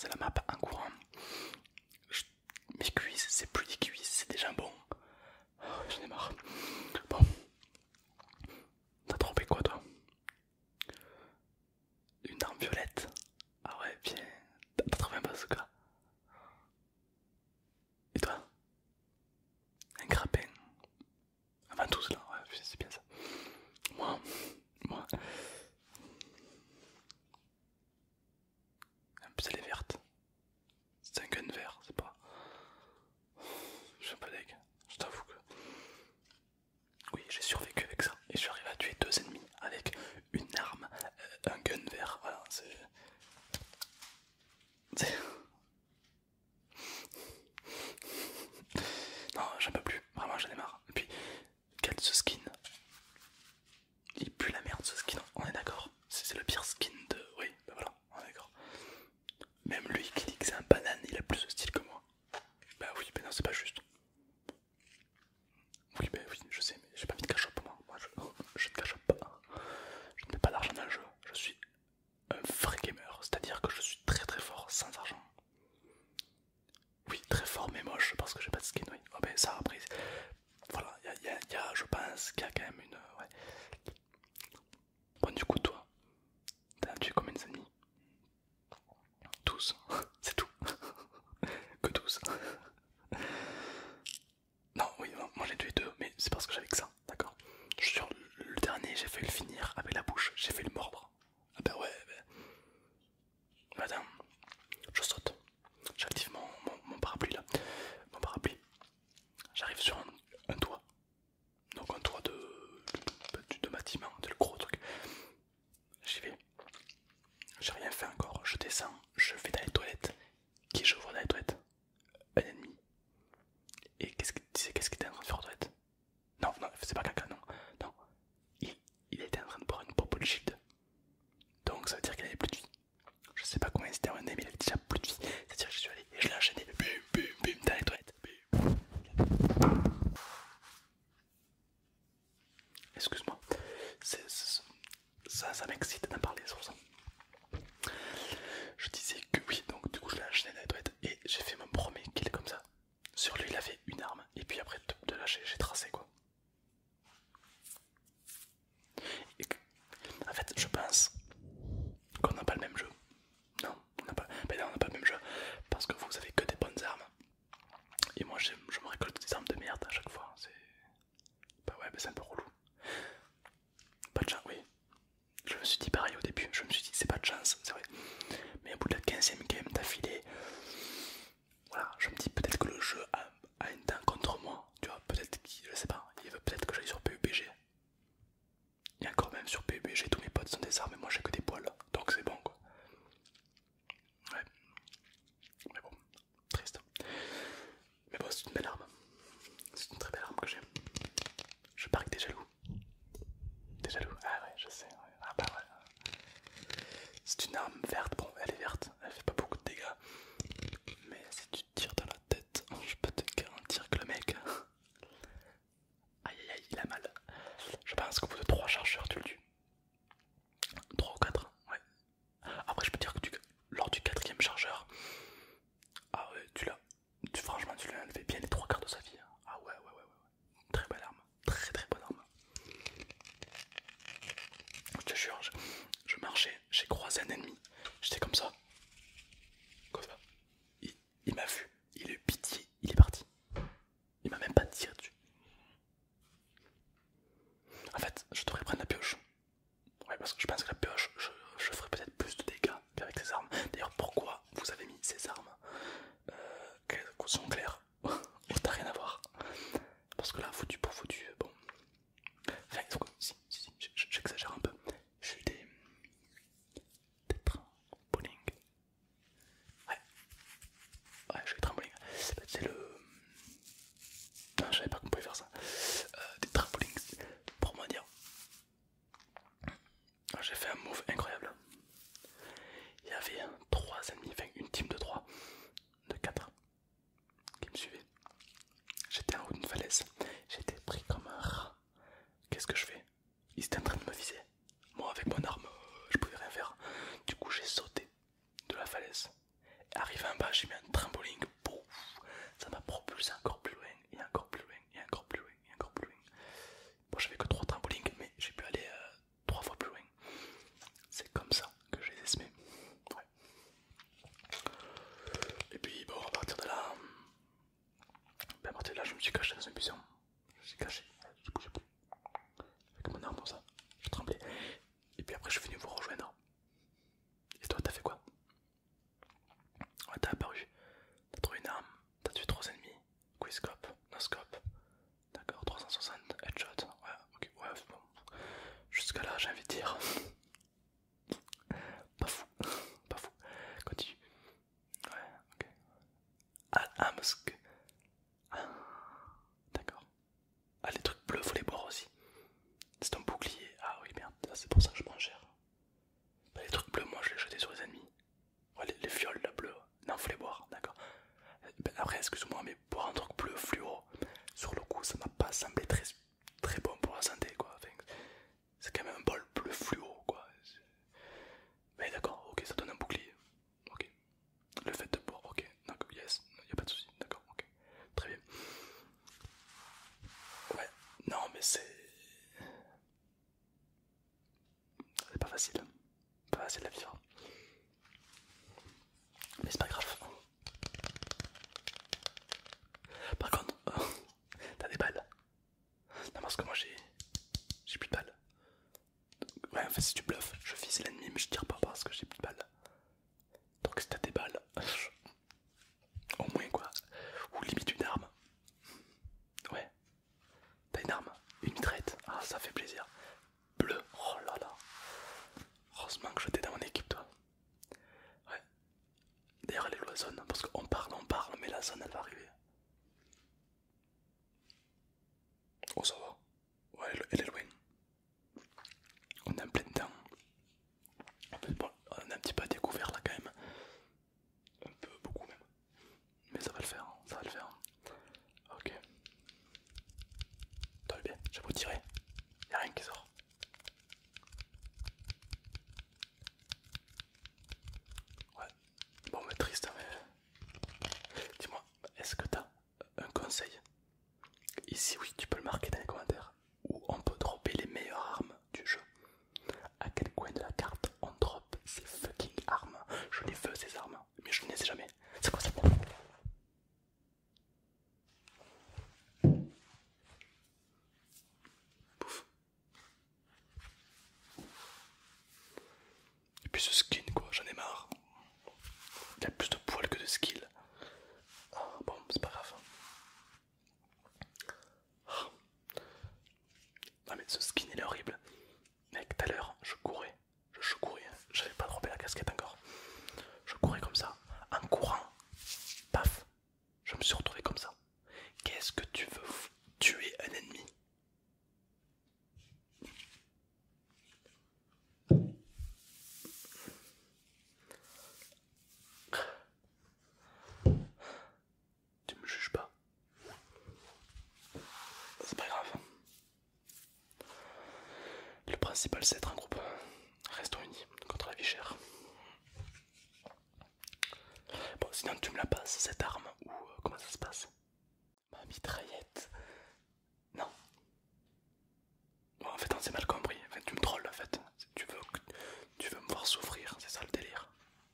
la map en courant. Je- Mes cuisses, c'est plus des cuisses, c'est des jambons. Oh, j'en ai marre. Bon, t'as trompé quoi toi? Une arme violette? Ah ouais, bien. T'as trouvé un bazooka? Et toi? Un grappin? Enfin tous là, ouais, c'est bien ça. Moi, moi, un pistolet verte. C'est un gun vert, c'est pas. Je suis un peu deg, je t'avoue que. Oui, j'ai survécu avec ça et je suis arrivé à tuer 2 ennemis avec une arme, un gun vert. Voilà, c'est- Non, j'en peux plus, vraiment j'en ai marre. Et puis, quel ce skin? Il pue la merde ce skin, on est d'accord? C'est le pire skin de. Oui, bah voilà, on est d'accord. Même lui qui dit que c'est un banane, il a plus de style que moi. Bah oui, mais non, c'est pas juste. Oui, bah oui, je sais, mais j'ai pas mis de cash up moi. Je ne cash up pas. Je ne mets pas d'argent dans le jeu. Je suis un vrai gamer, c'est-à-dire que je suis très très fort sans argent. Oui, très fort mais moche parce que j'ai pas de skin, oui. Oh, ben ça après, voilà, je pense qu'il y a quand même une. Ouais. Bon, du coup, toi, t'as tué combien d'ennemis? 12, c'est tout. Que 12. Non, oui, non, moi j'ai tué 2, mais c'est parce que j'avais que ça, d'accord. Sur le dernier, j'ai fait le finir avec la bouche, j'ai fait le mordre. Ah bah ouais, bah. Attends, je saute. J'active mon parapluie là. Mon parapluie. J'arrive sur un toit. Donc un toit de bâtiment, c'est le gros truc. J'y vais. J'ai rien fait encore. Je descends, je vais dans les toilettes. Qui je vois dans les toilettes? Un ennemi. Et qu'est-ce qu'il était en train de faire aux toilettes? Non, non, c'est pas caca, non. Non. Il, il était en train de boire une popo de shield. Donc ça veut dire qu'il avait plus de vie. Je sais pas combien c'était un ennemi, mais il avait déjà plus de vie. C'est-à-dire que je suis allé et je l'ai enchaîné. Bum, bum, bum, dans les toilettes. Bum. Excuse-moi. Ça m'excite d'en parler sur ça. Je disais que oui, donc du coup je l'ai enchaîné dans les toilettes et j'ai fait mon premier kill comme ça. Sur lui il avait une arme et puis après de là j'ai tracé quoi. Et en fait je pense qu'on n'a pas le même jeu. Non, on n'a pas, ben non, on n'a pas le même jeu parce que vous avez que des bonnes armes et moi je me récolte des armes de merde à chaque fois. C'est bah ouais, mais c'est un peu relou. Pas de chance, oui. Je me suis dit pareil au début, je me suis dit c'est pas de chance, c'est vrai. Mais au bout de la 15e game d'affilée, voilà, je me dis peut-être que le jeu a une dent contre moi. Tu vois, peut-être qu'il, je sais pas, il veut peut-être que j'aille sur PUBG. Et encore même sur PUBG, tous mes potes sont des armes et moi j'ai que des poils. Donc c'est bon quoi. Ouais, mais bon, triste. Mais bon, c'est une belle arme. C'est une très belle arme que j'ai. Je parie que t'es jaloux. T'es jaloux? Ah ouais, je sais. Ouais. Ah bah ouais. C'est une arme verte, bon, elle est verte, elle fait pas beaucoup de dégâts. Mais si tu tires dans la tête, je peux te garantir que le mec. Aïe aïe aïe, il a mal. Je pense qu'au bout de 3 chargeurs, tu le tues. 3 ou 4, ouais. Après, je peux dire que lors du 4ème chargeur, ah ouais, franchement, tu l'as enlevé bien les 3 quarts de sa vie. Ah ouais, ouais, ouais, ouais. Très belle arme, très très bonne arme. Je te jure, je marchais, j'ai croisé un ennemi, j'étais comme ça. Comme ça. Il m'a vu, il a eu pitié, il est parti. Il m'a même pas tiré dessus. En fait, je devrais prendre la pioche. Ouais, parce que je pense que la pioche, je ferais peut-être plus de dégâts qu'avec ces armes. D'ailleurs, pourquoi vous avez mis ces armes qu'elles sont claires? T'as rien à voir. Parce que là, foutu pour foutu, bon. Enfin, si, j'exagère un peu. J'ai eu des trampolines. Ouais, ouais, j'ai eu des trampolines. C'est le. Non, je savais pas qu'on pouvait faire ça. Des trampolines, pour moi dire. J'ai fait un move incroyable. Il y avait 3 ennemis, enfin une team de 3, de 4 qui me suivaient. J'étais en haut d'une falaise, j'étais pris comme un rat. Qu'est-ce que je fais? Ils étaient en train de me viser. Moi avec mon arme, je pouvais rien faire. Du coup j'ai sauté de la falaise. c'est encore plus loin, et encore plus loin, et encore plus loin, et encore plus loin. Bon, j'avais que 3 trampolines, mais j'ai pu aller 3 fois plus loin. C'est comme ça que je les ai semés. Ouais. Et puis bon, à partir de là, ben, à partir de là, je me suis caché dans un buisson. Je me suis caché, je bougeais plus. Avec mon arme comme ça, je tremblais. Et puis après, je suis venu vous rejoindre. Et toi, t'as fait quoi? Ouais, t'as apparu. T'as trouvé une arme, t'as tué 3 ennemis. Quickscope, no-scope. D'accord, 360, headshot. Ouais, ok, ouais, bon. Jusqu'à là, j'ai envie de dire. Pas fou, pas fou. Continue. Ouais, ok. Ah, parce que. Ah, d'accord. Ah, les trucs bleus, faut les boire aussi. C'est un bouclier. Ah oui, merde, c'est pour ça que je prends cher. Bah, les trucs bleus, moi je les jetais sur les ennemis. Ouais, les fioles là, bleues. Non, faut les boire, d'accord. Ben, après, excuse-moi, mais boire un truc bleu fluo, sur le coup, ça m'a pas semblé très, très bon pour la santé, quoi. Enfin, c'est quand même un bol bleu fluo, quoi. Mais d'accord, ok, ça donne un bouclier. Ok. Le fait de boire, ok, d'accord, yes, y a pas de soucis, d'accord, ok. Très bien. Ouais, non, mais c'est pas facile. Pas facile à vivre. Mais c'est pas grave. Par contre, t'as des balles. Non, parce que moi j'ai plus de balles. Ouais, en fait, si tu bluffes, je vise l'ennemi, mais je tire pas parce que j'ai plus de balles. Donc, si t'as des balles, au moins quoi. Ou limite une arme. Ouais, t'as une arme, une mitraillette. Ah, ça fait plaisir. Bleu, oh là là. Heureusement que j'étais dans mon équipe, toi. Ouais. D'ailleurs, elle est loin zone, parce qu'on parle, mais la zone elle va arriver. Oh, ça va. Ouais, elle est loin. On est en plein temps. Bon, on est un petit peu à découvert là quand même. Un peu, beaucoup même. Mais ça va le faire, ça va le faire. Ok. T'as bien, j'ai beau tirer. Y'a rien qui sort. Ouais. Bon, mais triste, mais. Dis-moi, est-ce que t'as un conseil? Ici, oui, tu peux le marquer dans les commentaires. Où on peut dropper les meilleures armes du jeu. À quel coin de la carte on drop ces fucking armes? Je les veux ces armes, mais je ne les ai jamais. C'est quoi ça? Pouf. Et puis ce skin quoi, j'en ai marre. Il y a plus de poils que de skill. Ah, bon, c'est pas grave. Ah. Ah mais ce skin il est horrible. Mec, tout à l'heure, je courais, j'avais pas droppé la casquette encore. Je courais comme ça, en courant, paf, je me suis retrouvé comme ça. Qu'est-ce que tu veux tuer un ennemi? Tu me juges pas. C'est pas grave. Le principal c'est d'être un groupe. Restons unis contre la vie chère. Bon, sinon tu me la passes cette arme ou comment ça se passe? Ma mitraillette. Non. Bon, en fait on s'est mal compris. Enfin, tu me trolles en fait. Tu veux me voir souffrir, c'est ça le délire.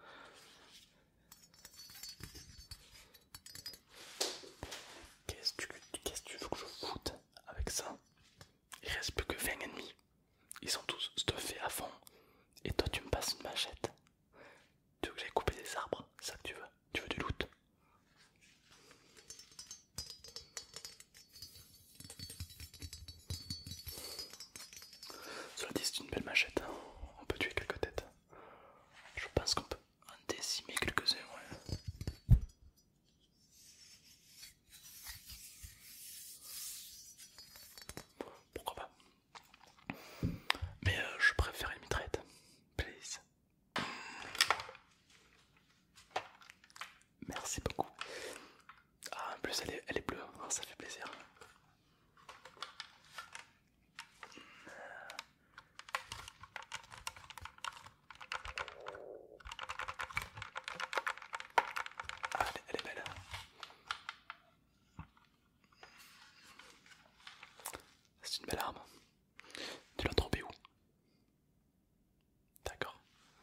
Qu'est-ce que tu veux que je foute avec ça? Il reste plus que 20 ennemis. Ils sont tous stuffés à fond. Et toi tu me passes une machette. Tu veux que j'aille couper des arbres? C'est ça que tu veux? Tu veux du loot? Cela dit, c'est une belle machette. On peut tuer quelques têtes. Je pense qu'on peut en décimer quelques-uns, ouais. Pourquoi pas? Mais je préfère une mitraillette. Please. Merci beaucoup. Ah, en plus elle est bleue, oh, ça fait plaisir. Ah, elle est belle. C'est une belle arme. Tu l'as trompé où? D'accord.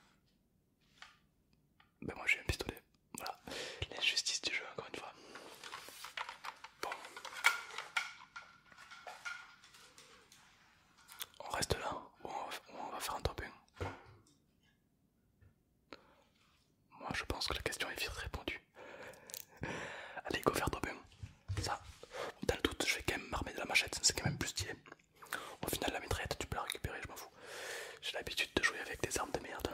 Ben moi j'ai un pistolet. Voilà. L'injustice du jeu encore une fois. Bon. On reste là ou on va faire un top 1? Moi je pense que la question est vite répondue. Allez, go faire top 1. Ça, dans le doute, je vais quand même m'armer de la machette, c'est quand même plus stylé. Au final, la mitraillette, tu peux la récupérer, je m'en fous. J'ai l'habitude de jouer avec des armes de merde.